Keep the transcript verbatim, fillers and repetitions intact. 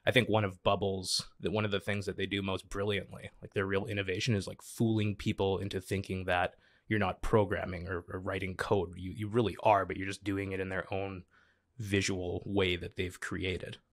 I think one of Bubble's that one of the things that they do most brilliantly, like their real innovation, is like fooling people into thinking that you're not programming or, or writing code. You you really are, but you're just doing it in their own visual way that they've created.